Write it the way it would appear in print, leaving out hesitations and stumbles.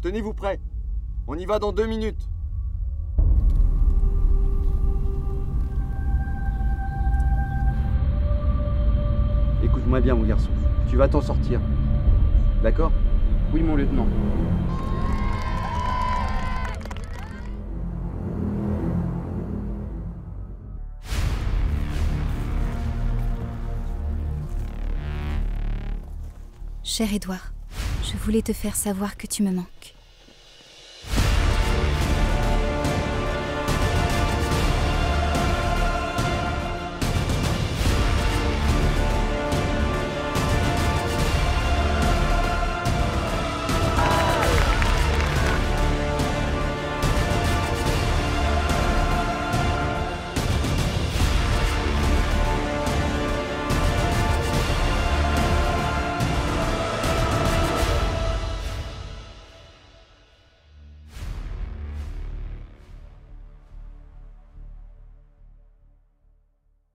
tenez-vous prêts. On y va dans 2 minutes. Écoute-moi bien, mon garçon. Tu vas t'en sortir. D'accord? Oui, mon lieutenant. Cher Édouard, je voulais te faire savoir que tu me manques.